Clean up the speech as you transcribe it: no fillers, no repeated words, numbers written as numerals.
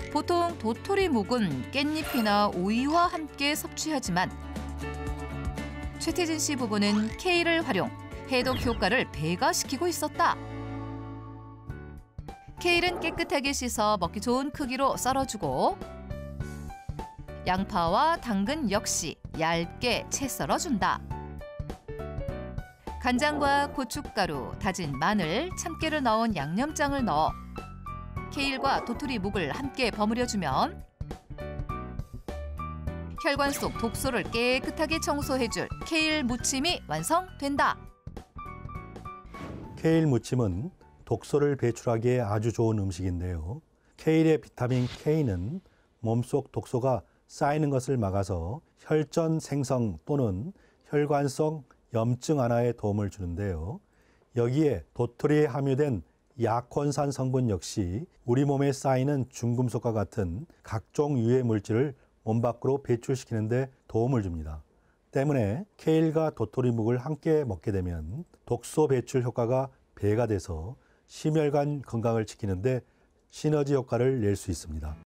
보통 도토리묵은 깻잎이나 오이와 함께 섭취하지만 최태진 씨 부부는 케일을 활용, 해독 효과를 배가시키고 있었다. 케일은 깨끗하게 씻어 먹기 좋은 크기로 썰어주고 양파와 당근 역시 얇게 채 썰어준다. 간장과 고춧가루, 다진 마늘, 참깨를 넣은 양념장을 넣어 케일과 도토리묵을 함께 버무려주면 혈관 속 독소를 깨끗하게 청소해줄 케일 무침이 완성된다. 케일 무침은 독소를 배출하기에 아주 좋은 음식인데요. 케일의 비타민 K는 몸속 독소가 쌓이는 것을 막아서 혈전 생성 또는 혈관성 염증 완화에 도움을 주는데요. 여기에 도토리에 함유된 약혼산 성분 역시 우리 몸에 쌓이는 중금속과 같은 각종 유해 물질을 몸 밖으로 배출시키는 데 도움을 줍니다. 때문에 케일과 도토리묵을 함께 먹게 되면 독소 배출 효과가 배가 돼서 심혈관 건강을 지키는 데 시너지 효과를 낼 수 있습니다.